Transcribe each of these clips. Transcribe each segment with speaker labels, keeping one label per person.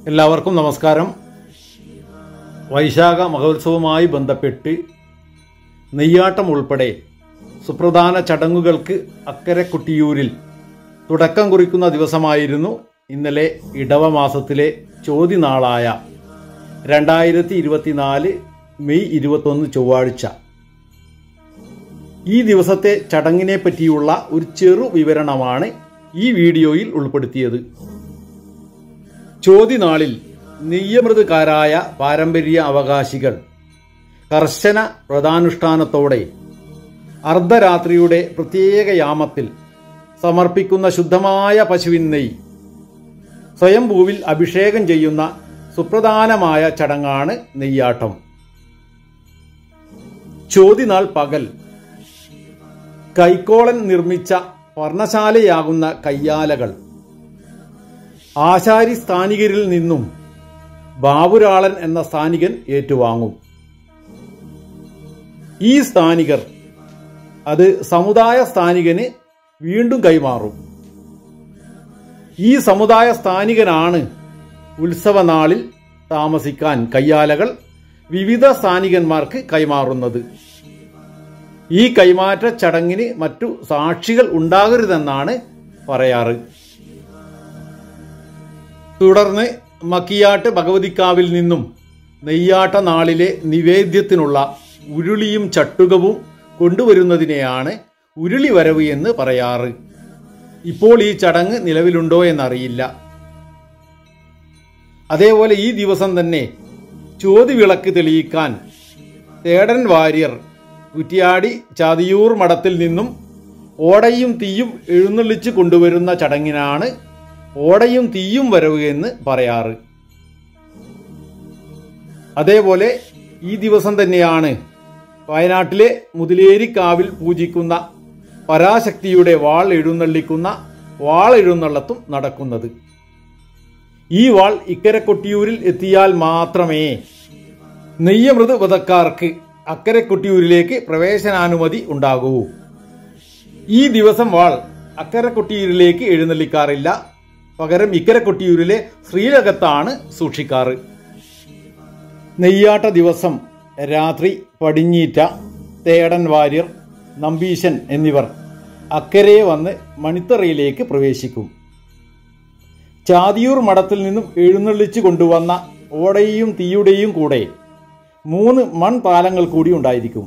Speaker 1: എല്ലാവർക്കും നമസ്കാരം. വൈശാഖ മഹോത്സവവുമായി ബന്ധപ്പെട്ട് നെയ്യാട്ടം ഉൾപ്പെടെ സുപ്രധാന ചടങ്ങുകൾക്ക് അക്കരെ കൊട്ടിയൂരിൽ തുടക്കം കുറിക്കുന്ന ദിവസമായിരുന്നു ഇന്നലെ ഇടവമാസത്തിലെ ചോതിനാളായ 2024 മെയ് 21 ചൊവ്വാഴ്ച. ഈ ദിവസത്തെ ചടങ്ങിനെ പറ്റിയുള്ള ഒരു ചെറു വിവരണമാണ് ഈ വീഡിയോയിൽ ഉൾപ്പെടുത്തിയത്. ചോതിനാളിൽ നെയ്യമൃതക്കാരായ പാരമ്പര്യ അവകാശികൾ കർശന വ്രതാനുഷ്ഠാനത്തോടെ അർദ്ധരാത്രിയുടെ പ്രത്യേക യാമത്തിൽ സമർപ്പിക്കുന്ന ശുദ്ധമായ പശുവിൻ നെയ്യ് സ്വയംഭൂവിൽ അഭിഷേകം ചെയ്യുന്ന സുപ്രധാനമായ ചടങ്ങാണ് നെയ്യാട്ടം. ചോതിനാൾ പകൽ കൈക്കോളൻ നിർമ്മിച്ച പർണശാലയാകുന്ന കയ്യാലകൾ ആശാരി സ്ഥാനികരിൽ നിന്നും ബാബുരാളൻ എന്ന സ്ഥാനികൻ ഏറ്റുവാങ്ങും. ഈ സ്ഥാനികർ അത് സമുദായ സ്ഥാനികന് വീണ്ടും കൈമാറും. ഈ സമുദായ സ്ഥാനികനാണ് ഉത്സവനാളിൽ താമസിക്കാൻ കയ്യാലകൾ വിവിധ സ്ഥാനികന്മാർക്ക് കൈമാറുന്നത്. ഈ കൈമാറ്റ ചടങ്ങിന് മറ്റു സാക്ഷികൾ ഉണ്ടാകരുതെന്നാണ് പറയാറ്. തുടർന്ന് മക്കിയാട്ട് ഭഗവതിക്കാവിൽ നിന്നും നെയ്യാട്ട നാളിലെ നിവേദ്യത്തിനുള്ള ഉരുളിയും ചട്ടുകവും കൊണ്ടുവരുന്നതിനെയാണ് ഉരുളി വരവ് എന്ന് പറയാറ്. ഇപ്പോൾ ഈ ചടങ്ങ് നിലവിലുണ്ടോ എന്നറിയില്ല. അതേപോലെ ഈ ദിവസം തന്നെ ചോതിവിളക്ക് തെളിയിക്കാൻ തേടൻ വാര്യർ കുറ്റിയാടി ചാതിയൂർ മഠത്തിൽ നിന്നും ഓടയും തീയും എഴുന്നള്ളിച്ച് കൊണ്ടുവരുന്ന ചടങ്ങിനാണ് ഓടയും തീയും വരവ് എന്ന് പറയാറ്. അതേപോലെ ഈ ദിവസം തന്നെയാണ് വയനാട്ടിലെ മുതിലേരിക്കാവിൽ പൂജിക്കുന്ന പരാശക്തിയുടെ വാൾ എഴുന്നള്ളിക്കുന്ന വാൾ എഴുന്നള്ളത്തും നടക്കുന്നത്. ഈ വാൾ ഇക്കരെ കൊട്ടിയൂരിൽ എത്തിയാൽ മാത്രമേ നെയ്യമൃത് വധക്കാർക്ക് അക്കരെ കൊട്ടിയൂരിലേക്ക് പ്രവേശനാനുമതി ഉണ്ടാകൂ. ഈ ദിവസം വാൾ അക്കരെ കൊട്ടിയൂരിലേക്ക് എഴുന്നള്ളിക്കാറില്ല. പകരം ഇക്കരെ കൊട്ടിയൂരിലെ ശ്രീലകത്താണ് സൂക്ഷിക്കാറ്. നെയ്യാട്ട ദിവസം രാത്രി പടിഞ്ഞീറ്റ, തേടൻ വാര്യർ, നമ്പീശൻ എന്നിവർ അക്കരെ വന്ന് മണിത്തറയിലേക്ക് പ്രവേശിക്കും. ചാതിയൂർ മഠത്തിൽ നിന്നും എഴുന്നള്ളിച്ചു കൊണ്ടുവന്ന ഓടയും തീയുടെയും കൂടെ 3 മൺതാലങ്ങൾ കൂടി ഉണ്ടായിരിക്കും.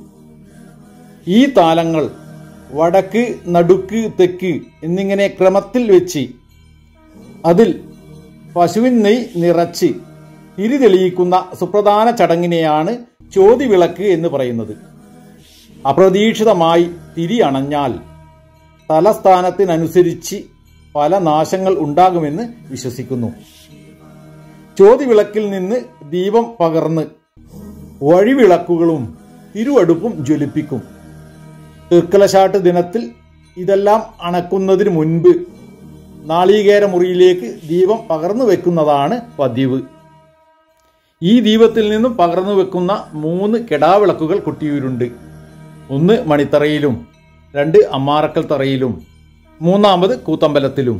Speaker 1: ഈ താലങ്ങൾ വടക്ക്, നടുക്ക്, തെക്ക് എന്നിങ്ങനെ ക്രമത്തിൽ വെച്ച് അതിൽ പശുവിൻ നെയ്യ് നിറച്ച് തിരി തെളിയിക്കുന്ന സുപ്രധാന ചടങ്ങിനെയാണ് ചോതിവിളക്ക് എന്ന് പറയുന്നത്. അപ്രതീക്ഷിതമായി തിരി അണഞ്ഞാൽ തലസ്ഥാനത്തിനനുസരിച്ച് പല നാശങ്ങൾ ഉണ്ടാകുമെന്ന് വിശ്വസിക്കുന്നു. ചോതിവിളക്കിൽ നിന്ന് ദീപം പകർന്ന് വഴിവിളക്കുകളും തിരുവടുപ്പും ജ്വലിപ്പിക്കും. തൃക്കലശാട്ട് ദിനത്തിൽ ഇതെല്ലാം അണക്കുന്നതിന് മുൻപ് നാളികേര മുറിയിലേക്ക് ദീപം പകർന്നു വെക്കുന്നതാണ് പതിവ്. ഈ ദീപത്തിൽ നിന്നും പകർന്നു വെക്കുന്ന 3 കെടാവിളക്കുകൾ കൊട്ടിയൂരുണ്ട്. 1 മണിത്തറയിലും, 2 അമ്മാറക്കൽ തറയിലും, 3 കൂത്തമ്പലത്തിലും.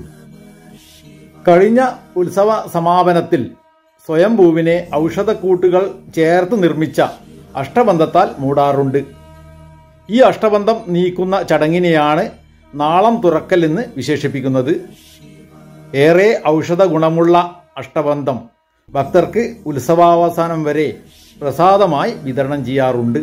Speaker 1: കഴിഞ്ഞ ഉത്സവ സമാപനത്തിൽ സ്വയംഭൂവിനെ ഔഷധക്കൂട്ടുകൾ ചേർത്ത് നിർമ്മിച്ച അഷ്ടബന്ധത്താൽ മൂടാറുണ്ട്. ഈ അഷ്ടബന്ധം നീക്കുന്ന ചടങ്ങിനെയാണ് നാളം തുറക്കൽ എന്ന് വിശേഷിപ്പിക്കുന്നത്. ഏറെ ഔഷധ ഗുണമുള്ള അഷ്ടബന്ധം ഭക്തർക്ക് ഉത്സവാവസാനം വരെ പ്രസാദമായി വിതരണം ചെയ്യാറുണ്ട്.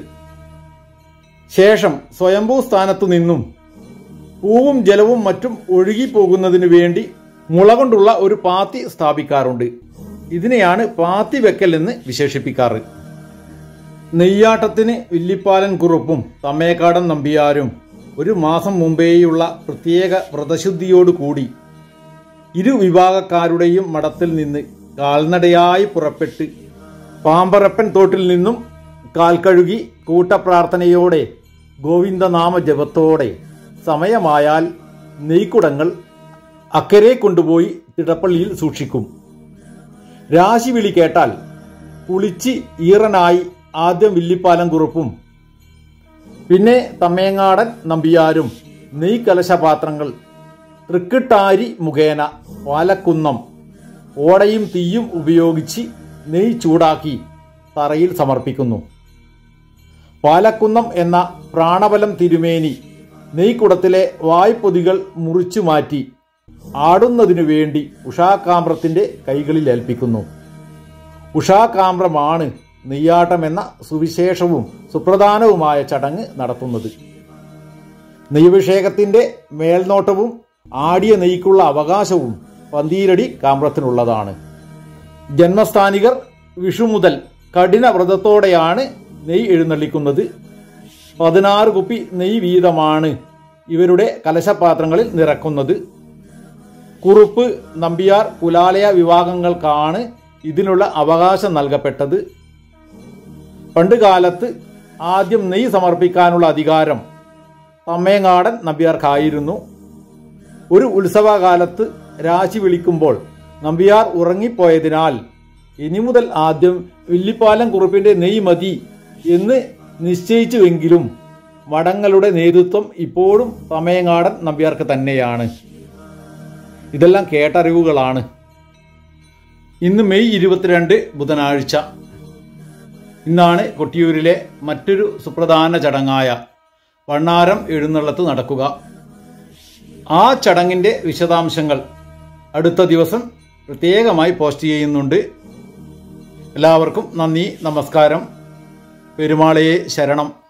Speaker 1: ശേഷം സ്വയംഭൂ സ്ഥാനത്തു നിന്നും പൂവും ജലവും മറ്റും ഒഴുകിപ്പോകുന്നതിന് വേണ്ടി മുള കൊണ്ടുള്ള ഒരു പാത്തി സ്ഥാപിക്കാറുണ്ട്. ഇതിനെയാണ് പാത്തി വെക്കൽ എന്ന് വിശേഷിപ്പിക്കാറ്. നെയ്യാട്ടത്തിന് വില്ലിപ്പാലൻ കുറുപ്പും തമ്മേക്കാടൻ നമ്പിയാരും 1 മാസം മുമ്പേയുള്ള പ്രത്യേക വ്രതശുദ്ധിയോടുകൂടി ഇരുവിഭാഗക്കാരുടെയും മഠത്തിൽ നിന്ന് കാൽനടയായി പുറപ്പെട്ട് പാമ്പറപ്പൻ തോട്ടിൽ നിന്നും കാൽക്കഴുകി കൂട്ടപ്രാർത്ഥനയോടെ ഗോവിന്ദനാമ ജപത്തോടെ സമയമായാൽ നെയ്ക്കുടങ്ങൾ അക്കരെ കൊണ്ടുപോയി തിടപ്പള്ളിയിൽ സൂക്ഷിക്കും. രാശിവിളി കേട്ടാൽ കുളിച്ച് ഈറനായി ആദ്യം വില്ലിപ്പാലൻ കുറുപ്പും പിന്നെ തമ്മേങ്ങാടൻ നമ്പിയാരും നെയ്ക്കലശപാത്രങ്ങൾ തൃക്കിട്ടാരി മുഖേന പാലക്കുന്നം ഓടയും തീയും ഉപയോഗിച്ച് നെയ്യ് ചൂടാക്കി തറയിൽ സമർപ്പിക്കുന്നു. പാലക്കുന്നം എന്ന പ്രാണബലം തിരുമേനി നെയ്ക്കുടത്തിലെ വായ്പൊതികൾ മുറിച്ചു മാറ്റി ആടുന്നതിനു വേണ്ടി ഉഷാകാമ്പ്രത്തിൻ്റെ കൈകളിൽ ഏൽപ്പിക്കുന്നു. ഉഷാകാമ്പ്രമാണ് നെയ്യാട്ടം എന്ന സുവിശേഷവും സുപ്രധാനവുമായ ചടങ്ങ് നടത്തുന്നത്. നെയ്യഭിഷേകത്തിൻ്റെ മേൽനോട്ടവും ആടിയ നെയ്ക്കുള്ള അവകാശവും പന്തീരടി കാമ്പ്രത്തിനുള്ളതാണ്. ജന്മസ്ഥാനികർ വിഷു മുതൽ കഠിന വ്രതത്തോടെയാണ് നെയ്യ് എഴുന്നള്ളിക്കുന്നത്. 16 കുപ്പി നെയ്യ് വീതമാണ് ഇവരുടെ കലശപാത്രങ്ങളിൽ നിറക്കുന്നത്. കുറുപ്പ്, നമ്പ്യാർ, കുലാലയ വിഭാഗങ്ങൾക്കാണ് ഇതിനുള്ള അവകാശം നൽകപ്പെട്ടത്. പണ്ടുകാലത്ത് ആദ്യം നെയ്യ് സമർപ്പിക്കാനുള്ള അധികാരം തമ്മേങ്ങാടൻ നമ്പ്യാർക്കായിരുന്നു. ഒരു ഉത്സവകാലത്ത് രാശി വിളിക്കുമ്പോൾ നമ്പ്യാർ ഉറങ്ങിപ്പോയതിനാൽ ഇനി മുതൽ ആദ്യം വില്ലിപ്പാലം കുറുപ്പിന്റെ നെയ്യ് മതി എന്ന് നിശ്ചയിച്ചുവെങ്കിലും മഠങ്ങളുടെ നേതൃത്വം ഇപ്പോഴും തമയങ്ങാടൻ നമ്പ്യാർക്ക് തന്നെയാണ്. ഇതെല്ലാം കേട്ടറിവുകളാണ്. ഇന്ന് മെയ് 22 ബുധനാഴ്ച. ഇന്നാണ് കൊട്ടിയൂരിലെ മറ്റൊരു സുപ്രധാന ചടങ്ങായ വണ്ണാരം എഴുന്നള്ളത്ത് നടക്കുക. ആ ചടങ്ങിൻ്റെ വിശദാംശങ്ങൾ അടുത്ത ദിവസം പ്രത്യേകമായി പോസ്റ്റ് ചെയ്യുന്നുണ്ട്. എല്ലാവർക്കും നന്ദി, നമസ്കാരം. പെരുമാളയെ ശരണം.